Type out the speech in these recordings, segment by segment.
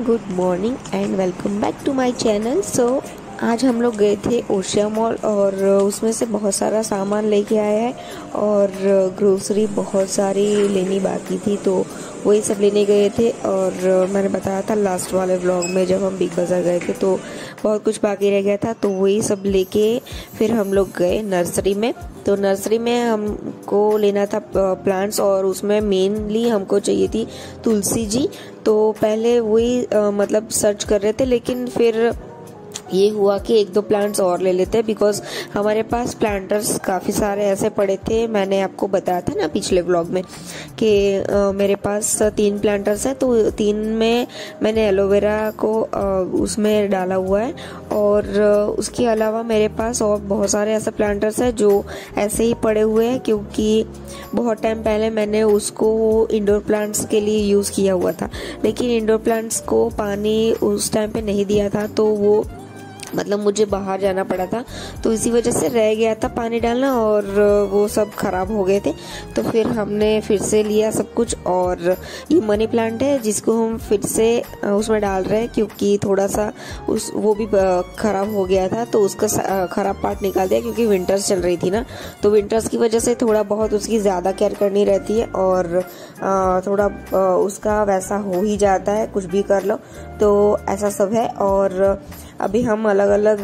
Good morning and welcome back to my channel. आज हम लोग गए थे ओशिया मॉल और उसमें से बहुत सारा सामान लेके आए हैं और ग्रोसरी बहुत सारी लेनी बाकी थी तो वही सब लेने गए थे। और मैंने बताया था लास्ट वाले व्लॉग में जब हम बिग बाज़ार गए थे तो बहुत कुछ बाकी रह गया था, तो वही सब लेके फिर हम लोग गए नर्सरी में। तो नर्सरी में हमको लेना था प्लांट्स और उसमें मेनली हमको चाहिए थी तुलसी जी। तो पहले वही मतलब सर्च कर रहे थे, लेकिन फिर ये हुआ कि एक दो प्लांट्स और ले लेते हैं बिकॉज हमारे पास प्लांटर्स काफ़ी सारे ऐसे पड़े थे। मैंने आपको बताया था ना पिछले व्लॉग में कि मेरे पास 3 प्लांटर्स हैं, तो 3 में मैंने एलोवेरा को उसमें डाला हुआ है और उसके अलावा मेरे पास और बहुत सारे ऐसे प्लांटर्स हैं जो ऐसे ही पड़े हुए हैं क्योंकि बहुत टाइम पहले मैंने उसको इंडोर प्लांट्स के लिए यूज़ किया हुआ था, लेकिन इंडोर प्लांट्स को पानी उस टाइम पे नहीं दिया था तो वो मतलब मुझे बाहर जाना पड़ा था, तो इसी वजह से रह गया था पानी डालना और वो सब खराब हो गए थे। तो फिर हमने फिर से लिया सब कुछ और ये मनी प्लांट है जिसको हम फिर से उसमें डाल रहे हैं क्योंकि थोड़ा सा वो भी खराब हो गया था, तो उसका खराब पार्ट निकाल दिया क्योंकि विंटर्स चल रही थी ना, तो विंटर्स की वजह से थोड़ा बहुत उसकी ज़्यादा केयर करनी रहती है और थोड़ा उसका वैसा हो ही जाता है, कुछ भी कर लो तो ऐसा सब है। और अभी हम अलग अलग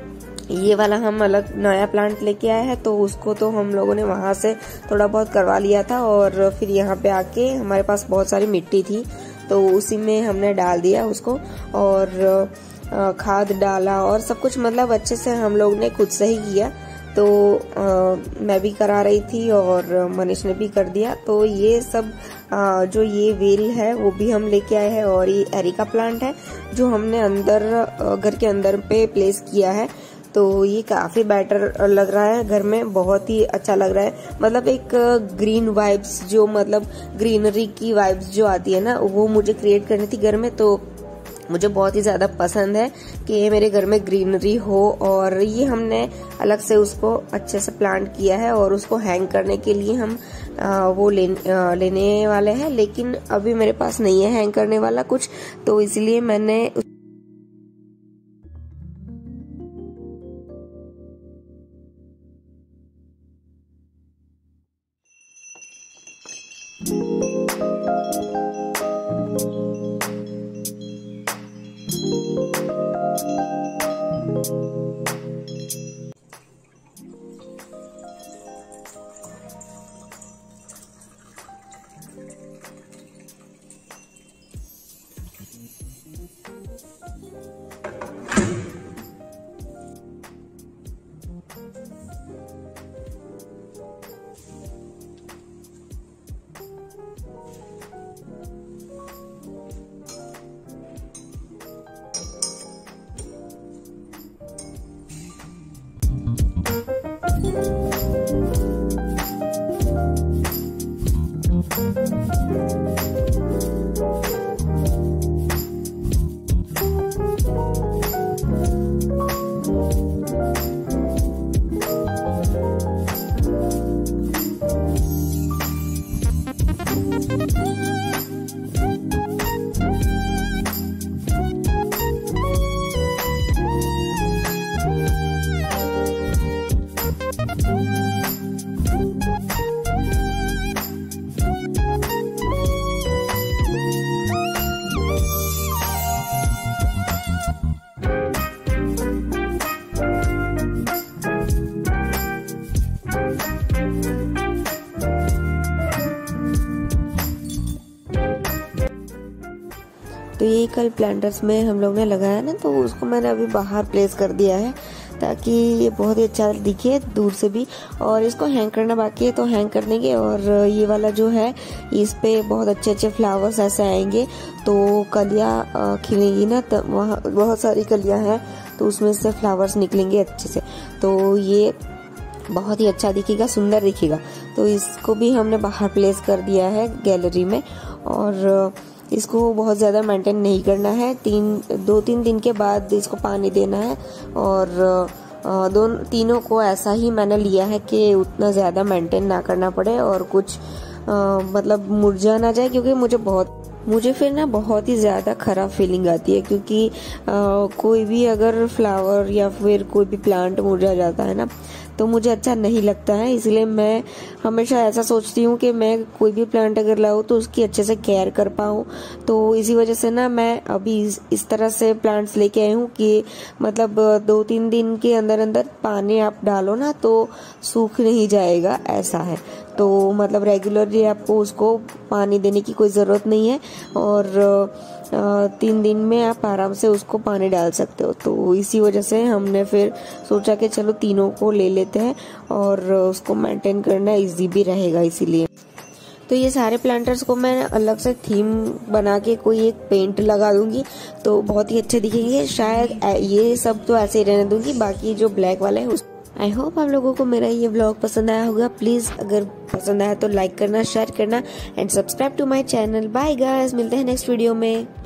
ये वाला हम अलग नया प्लांट लेके आए हैं, तो उसको तो हम लोगों ने वहाँ से थोड़ा बहुत करवा लिया था और फिर यहाँ पे आके हमारे पास बहुत सारी मिट्टी थी तो उसी में हमने डाल दिया उसको और खाद डाला और सब कुछ मतलब अच्छे से हम लोग ने खुद से ही किया। तो मैं भी करा रही थी और मनीष ने भी कर दिया। तो ये सब जो ये वेल है वो भी हम लेके आए हैं और ये एरिका प्लांट है जो हमने अंदर घर के अंदर पे प्लेस किया है। तो ये काफी बेटर लग रहा है, घर में बहुत ही अच्छा लग रहा है। मतलब एक ग्रीन वाइब्स जो मतलब ग्रीनरी की वाइब्स जो आती है ना वो मुझे क्रिएट करनी थी घर में, तो मुझे बहुत ही ज़्यादा पसंद है कि मेरे घर में ग्रीनरी हो। और ये हमने अलग से उसको अच्छे से प्लांट किया है और उसको हैंग करने के लिए हम वो लेने वाले हैं, लेकिन अभी मेरे पास नहीं है हैंग करने वाला कुछ, तो इसलिए मैंने तो ये कल प्लांटर्स में हम लोग ने लगाया ना, तो उसको मैंने अभी बाहर प्लेस कर दिया है ताकि ये बहुत ही अच्छा दिखे दूर से भी। और इसको हैंग करना बाकी है तो हैंग कर देंगे। और ये वाला जो है इस पे बहुत अच्छे अच्छे फ्लावर्स ऐसे आएंगे तो कलियाँ खिलेंगी ना, तो वहाँ बहुत सारी कलियाँ हैं तो उसमें से फ्लावर्स निकलेंगे अच्छे से, तो ये बहुत ही अच्छा दिखेगा, सुंदर दिखेगा। तो इसको भी हमने बाहर प्लेस कर दिया है गैलरी में और इसको बहुत ज़्यादा मेंटेन नहीं करना है। 2-3 दिन के बाद इसको पानी देना है और तीनों को ऐसा ही मैंने लिया है कि उतना ज़्यादा मेंटेन ना करना पड़े और कुछ मतलब मुरझा ना जाए, क्योंकि मुझे बहुत मुझे फिर ना बहुत ही ज़्यादा ख़राब फीलिंग आती है, क्योंकि कोई भी अगर फ्लावर या फिर कोई भी प्लांट मुरझा जाता है ना, तो मुझे अच्छा नहीं लगता है। इसलिए मैं हमेशा ऐसा सोचती हूँ कि मैं कोई भी प्लांट अगर लाऊं तो उसकी अच्छे से केयर कर पाऊँ। तो इसी वजह से ना मैं अभी इस तरह से प्लांट्स लेके आई हूँ कि मतलब 2-3 दिन के अंदर अंदर पानी आप डालो ना तो सूख नहीं जाएगा, ऐसा है। तो मतलब रेगुलरली आपको उसको पानी देने की कोई ज़रूरत नहीं है, और 3 दिन में आप आराम से उसको पानी डाल सकते हो। तो इसी वजह से हमने फिर सोचा कि चलो तीनों को ले लेते हैं, और उसको मेंटेन करना इजी भी रहेगा इसीलिए। तो ये सारे प्लांटर्स को मैं अलग से थीम बना के कोई एक पेंट लगा दूंगी तो बहुत ही अच्छे दिखेंगे। शायद ये सब तो ऐसे ही रहने दूंगी, बाकी जो ब्लैक वाला है उस आई होप आप लोगों को मेरा ये व्लॉग पसंद आया होगा। प्लीज अगर पसंद आया तो लाइक करना, शेयर करना and subscribe to my channel. Bye guys, मिलते हैं नेक्स्ट वीडियो में।